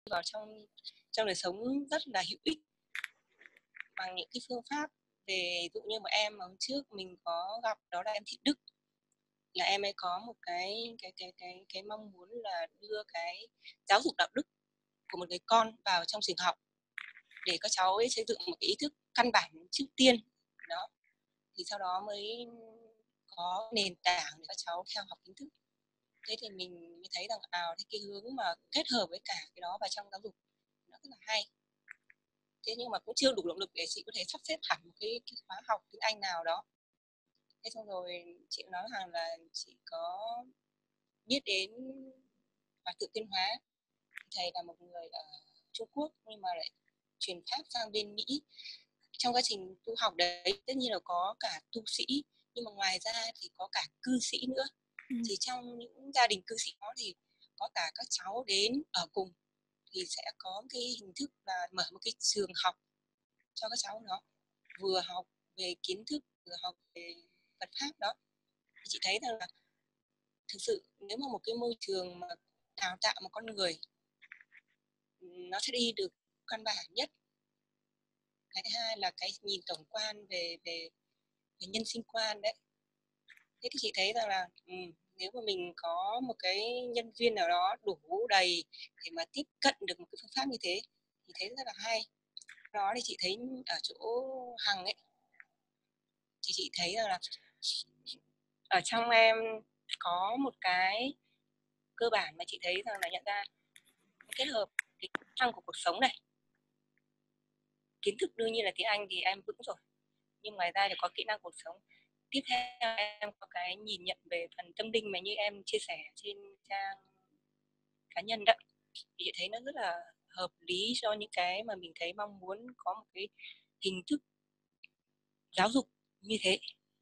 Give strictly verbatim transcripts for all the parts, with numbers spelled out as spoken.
vào trong trong đời sống rất là hữu ích bằng những cái phương pháp về ví dụ như một em mà hôm trước mình có gặp, đó là em Thị Đức. Là em ấy có một cái cái cái cái cái mong muốn là đưa cái giáo dục đạo đức của một người con vào trong trường học để các cháu ấy xây dựng một cái ý thức căn bản trước tiên. Đó. Thì sau đó mới có nền tảng để các cháu theo học kiến thức. Thế thì mình mới thấy rằng à, cái hướng mà kết hợp với cả cái đó vào trong giáo dục nó rất là hay. Thế nhưng mà cũng chưa đủ động lực để chị có thể sắp xếp hẳn một cái, cái khóa học tiếng Anh nào đó. Thế xong rồi chị nói rằng là chị có biết đến Hòa Thượng Tuyên Hóa. Thầy là một người ở Trung Quốc nhưng mà lại chuyển pháp sang bên Mỹ. Trong quá trình tu học đấy tất nhiên là có cả tu sĩ, nhưng mà ngoài ra thì có cả cư sĩ nữa. Ừ. Thì trong những gia đình cư sĩ đó thì có cả các cháu đến ở cùng, thì sẽ có cái hình thức là mở một cái trường học cho các cháu đó, vừa học về kiến thức vừa học về Phật pháp đó. Thì chị thấy rằng là thực sự nếu mà một cái môi trường mà đào tạo một con người nó sẽ đi được căn bản nhất. Cái thứ hai là cái nhìn tổng quan về về, về nhân sinh quan đấy. Thế thì chị thấy rằng là ừ, nếu mà mình có một cái nhân duyên nào đó đủ đầy để mà tiếp cận được một cái phương pháp như thế thì thấy rất là hay. Đó thì chị thấy ở chỗ Hằng ấy, thì chị thấy rằng là ở trong em có một cái cơ bản mà chị thấy rằng là nhận ra kết hợp kỹ năng của cuộc sống này, kiến thức đương nhiên là tiếng Anh thì em vững rồi, nhưng ngoài ra thì có kỹ năng cuộc sống. Tiếp theo em có cái nhìn nhận về phần tâm linh mà như em chia sẻ trên trang cá nhân đó, thì chị thấy nó rất là hợp lý cho những cái mà mình thấy mong muốn có một cái hình thức giáo dục như thế.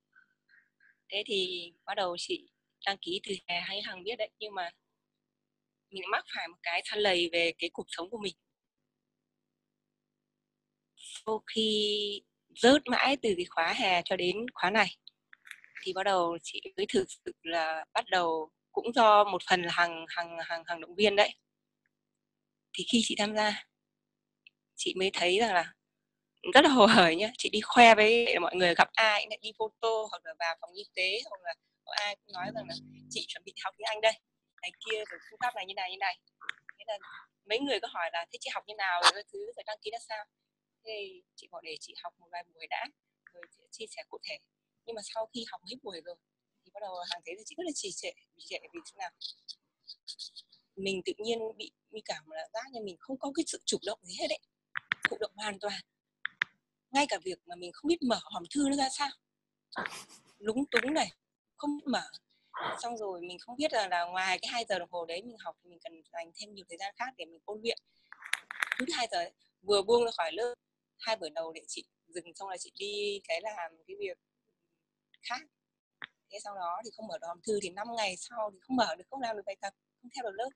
Thế thì bắt đầu chị đăng ký từ hè hay Hằng biết đấy, nhưng mà mình mắc phải một cái than lầy về cái cuộc sống của mình. Sau khi rớt mãi từ cái khóa hè cho đến khóa này thì bắt đầu chị mới thực sự là bắt đầu, cũng do một phần là hàng hàng hàng hàng động viên đấy, thì khi chị tham gia chị mới thấy rằng là rất là hồ hởi nhá. Chị đi khoe với mọi người, gặp ai cũng đi photo hoặc là vào phòng y tế hoặc là có ai cũng nói rằng là chị chuẩn bị học tiếng Anh đây này kia, rồi phương pháp này như này như này. Thế là mấy người có hỏi là thế chị học như nào rồi thứ rồi đăng ký ra sao, thì chị bảo để chị học một vài buổi đã rồi chị chia sẻ cụ thể. Nhưng mà sau khi học hết buổi rồi thì bắt đầu Hằng thấy là chị rất là trì trệ vì trệ vì thế nào mình tự nhiên bị như cảm là giác như mình không có cái sự chủ động gì hết đấy, thụ động hoàn toàn. Ngay cả việc mà mình không biết mở hòm thư nó ra sao, lúng túng này, không biết mở. Xong rồi mình không biết là, là ngoài cái hai giờ đồng hồ đấy mình học thì mình cần dành thêm nhiều thời gian khác để mình ôn luyện. Cứ hai giờ ấy, vừa buông ra khỏi lớp, hai buổi đầu để chị dừng, xong là chị đi cái làm cái việc khác. Thế sau đó thì không mở được hòm thư thì năm ngày sau thì không mở được, không làm được bài tập, không theo được lớp.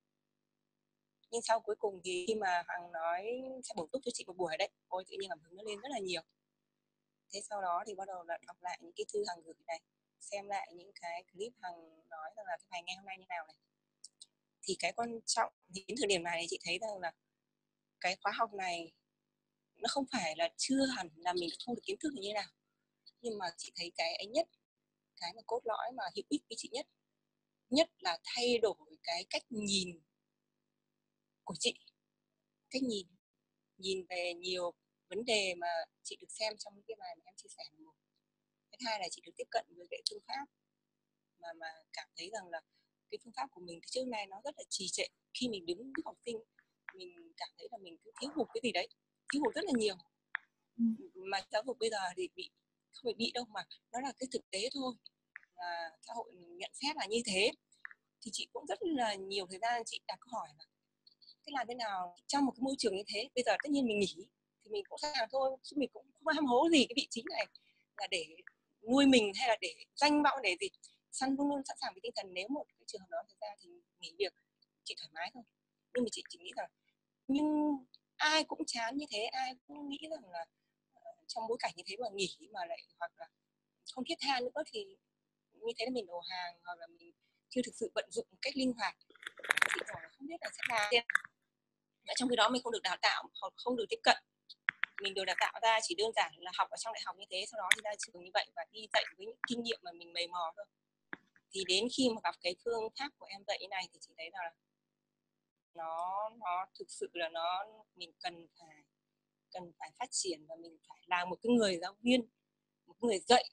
Nhưng sau cuối cùng thì khi mà Hằng nói sẽ bổ túc cho chị một buổi đấy, ôi tự nhiên cảm hứng nó lên rất là nhiều. Thế sau đó thì bắt đầu là đọc lại những cái thư Hằng gửi này, xem lại những cái clip Hằng nói rằng là cái bài nghe hôm nay như nào này. Thì cái quan trọng thì đến thời điểm này chị thấy rằng là cái khóa học này nó không phải là chưa hẳn là mình thu được kiến thức như thế nào, nhưng mà chị thấy cái ấy nhất, cái mà cốt lõi mà hữu ích với chị nhất nhất là thay đổi cái cách nhìn của chị, cách nhìn nhìn về nhiều vấn đề mà chị được xem trong cái bài mà em chia sẻ một. Cái hai là chị được tiếp cận với cái phương pháp mà mà cảm thấy rằng là cái phương pháp của mình thì trước nay nó rất là trì trệ. Khi mình đứng với học sinh mình cảm thấy là mình cứ thiếu hụt cái gì đấy, thiếu hụt rất là nhiều. Ừ. Mà giáo dục bây giờ thì bị không phải bị đâu, mà nó là cái thực tế thôi, là xã hội nhận xét là như thế. Thì chị cũng rất là nhiều thời gian chị đặt câu hỏi là thế làm thế nào trong một cái môi trường như thế. Bây giờ tất nhiên mình nghỉ thì mình cũng sẵn sàng thôi, chứ mình cũng không ham hố gì cái vị trí này là để nuôi mình hay là để danh vọng để gì. Săn luôn luôn sẵn sàng với tinh thần nếu một cái trường hợp đó xảy ra thì nghỉ việc, chị thoải mái thôi. Nhưng mà chị chỉ nghĩ rằng nhưng ai cũng chán như thế, ai cũng nghĩ rằng là uh, trong bối cảnh như thế mà nghỉ mà lại hoặc là không thiết tha nữa thì như thế là mình đầu hàng hoặc là mình chưa thực sự vận dụng một cách linh hoạt. Chị bảo là không biết là sẽ làm thế. trong khi đó mình không được đào tạo, không được tiếp cận. Mình được đào tạo ra chỉ đơn giản là học ở trong đại học như thế, sau đó thì ra trường như vậy và đi dạy với những kinh nghiệm mà mình mày mò thôi. Thì đến khi mà gặp cái phương pháp của em dạy như này thì chị thấy là nó nó thực sự là nó mình cần phải cần phải phát triển, và mình phải là một cái người giáo viên, một người dạy,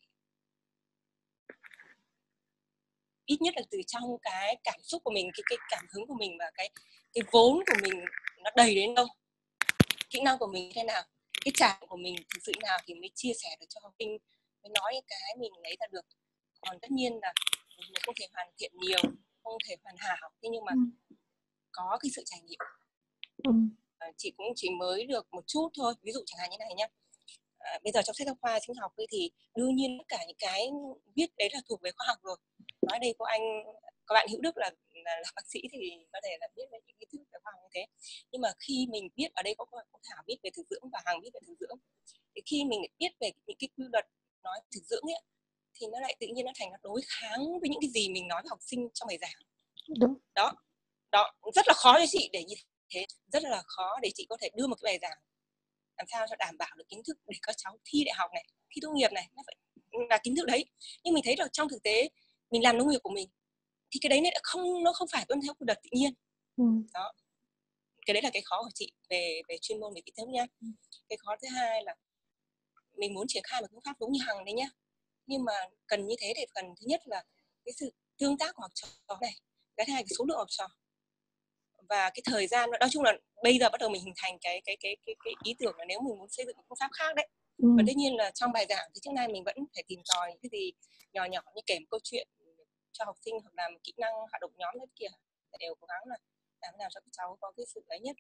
ít nhất là từ trong cái cảm xúc của mình, cái cái cảm hứng của mình và cái cái vốn của mình nó đầy đến đâu, kỹ năng của mình thế nào, cái trải của mình thực sự nào thì mới chia sẻ được cho học sinh, mới nói cái mình lấy ra được. Còn tất nhiên là mình không thể hoàn thiện nhiều, không thể hoàn hảo, thế nhưng mà ừ. có cái sự trải nghiệm. ừ. à, chị cũng chỉ mới được một chút thôi, ví dụ chẳng hạn như này nhé. À, bây giờ trong sách giáo khoa sinh học ấy thì đương nhiên tất cả những cái viết đấy là thuộc về khoa học rồi. Nói đây có anh, các bạn Hữu Đức là, là, là bác sĩ thì có thể là biết về những kiến thức về khoa học như thế. Nhưng mà khi mình biết, ở đây có có Thảo biết về thực dưỡng và Hằng biết về thực dưỡng, thì khi mình biết về những cái quy luật nói thực dưỡng ấy, thì nó lại tự nhiên nó thành nó đối kháng với những cái gì mình nói với học sinh trong bài giảng. Đúng. Đó, đó rất là khó cho chị để như thế, rất là khó để chị có thể đưa một cái bài giảng làm sao cho đảm bảo được kiến thức để các cháu thi đại học này, thi tốt nghiệp này, nó phải là kiến thức đấy. Nhưng mình thấy được trong thực tế mình làm nông nghiệp của mình thì cái đấy nó không nó không phải tuân theo quy luật tự nhiên. ừ. Đó, cái đấy là cái khó của chị về về chuyên môn về kiến thức nhá. ừ. Cái khó thứ hai là mình muốn triển khai một phương pháp giống như Hằng đấy nhá, nhưng mà cần như thế thì cần thứ nhất là cái sự tương tác của học trò này, cái thứ hai cái số lượng học trò và cái thời gian. Nói chung là bây giờ bắt đầu mình hình thành cái cái cái cái, cái ý tưởng là nếu mình muốn xây dựng một phương pháp khác đấy. ừ. Và tất nhiên là trong bài giảng thì trước nay mình vẫn phải tìm tòi những cái gì nhỏ nhỏ như kể một câu chuyện cho học sinh hoặc làm kỹ năng hoạt động nhóm hết kia, đều cố gắng là làm nào cho các cháu có cái sự ấy nhất.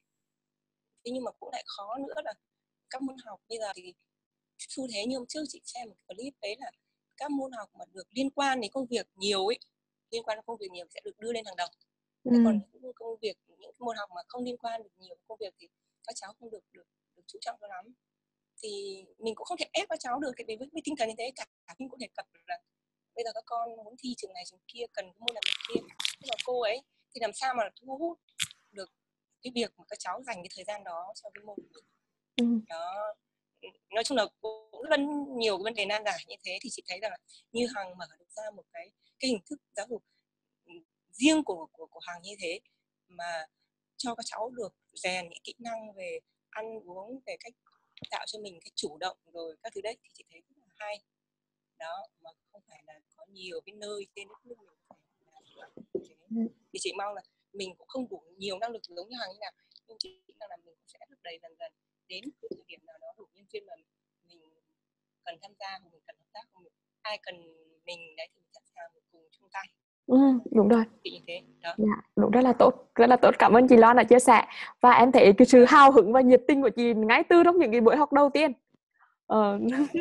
Thế nhưng mà cũng lại khó nữa là các môn học bây giờ thì xu thế như hôm trước chị xem một clip đấy là các môn học mà được liên quan đến công việc nhiều ấy, liên quan đến công việc nhiều sẽ được đưa lên hàng đầu. ừ. Thế còn những công việc, những môn học mà không liên quan được nhiều công việc thì các cháu không được được, được chú trọng cho lắm. Thì mình cũng không thể ép các cháu được, cái với, với tinh thần như thế cả, cả mình cũng đề cập là bây giờ các con muốn thi trường này trường kia cần môn này môn kia, nhưng mà cô ấy thì làm sao mà thu hút được cái việc mà các cháu dành cái thời gian đó cho cái môn của mình. ừ. Đó, nói chung là cũng rất nhiều cái vấn đề nan giải như thế, thì chị thấy rằng là như Hằng mở được ra một cái cái hình thức giáo dục riêng của của của Hằng như thế mà cho các cháu được rèn những kỹ năng về ăn uống, về cách tạo cho mình cái chủ động rồi các thứ đấy, thì chị thấy rất là hay. Đó, mà không phải là có nhiều cái nơi trên đất nước mình phải làm thế. Thì chị mong là mình cũng không đủ nhiều năng lực giống như Hằng như nào, nhưng chị nghĩ là mình cũng sẽ được đầy dần dần đến cái thời điểm nào đó đủ nhân duyên mà mình cần tham gia, mình cần hợp tác, mình ai cần mình đấy thì mình sẵn sàng cùng chung tay. Ừ, đúng rồi. Như thế. Đó. Dạ, đúng, rất là tốt, rất là tốt. Cảm ơn chị Loan đã chia sẻ. Và em thấy cái sự hào hứng và nhiệt tình của chị ngay từ trong những cái buổi học đầu tiên. Ờ,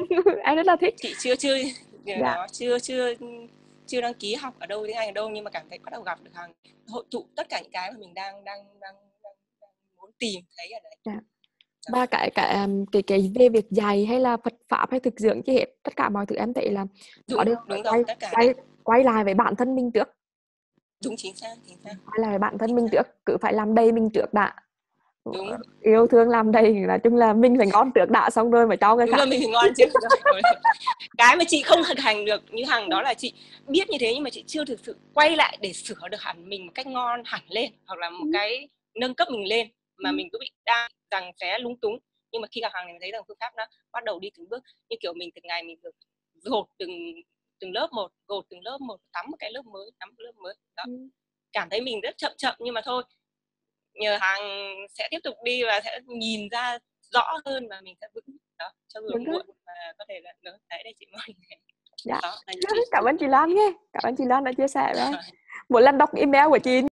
em rất là thích. Chị chưa chưa dạ. đó chưa chưa chưa đăng ký học ở đâu tiếng Anh ở đâu, nhưng mà cảm thấy bắt đầu gặp được Hằng hội tụ tất cả những cái mà mình đang đang đang, đang, đang muốn tìm thấy ở đấy. Dạ. Và cái cái cái cái về việc dạy hay là Phật pháp hay thực dưỡng chứ hết, tất cả mọi thứ em thấy là đúng, nó đều đúng quay, rồi, tất cả quay, quay lại với bản thân mình trước. Đúng, chính xác, chính xác. Quay lại với bản thân chính mình xác. trước, cứ phải làm đầy mình trước đã. Đúng. Yêu thương làm đầy, nói chung là mình phải ngon trước đã, xong rồi mà cho người đúng khác. Đúng là mình phải ngon trước. Cái mà chị không thực hành được như Hằng đó là chị biết như thế nhưng mà chị chưa thực sự quay lại để sửa được hẳn mình một cách ngon hẳn lên, hoặc là một cái nâng cấp mình lên, mà mình cứ bị đang rằng xé lúng túng. Nhưng mà khi gặp Hằng thì mình thấy rằng phương pháp nó bắt đầu đi từng bước, như kiểu mình từng ngày mình được gột từng từng lớp một, gột từng lớp một, tắm một cái lớp mới, tắm một lớp mới. Đó. Cảm thấy mình rất chậm chậm nhưng mà thôi, nhờ Hằng sẽ tiếp tục đi và sẽ nhìn ra rõ hơn và mình sẽ vững đó cho người muộn và có thể là nó đấy đây chị Mon. Dạ. Đó, cảm ơn chị Loan nghe, cảm ơn chị Loan đã chia sẻ với em. Một lần đọc email của chị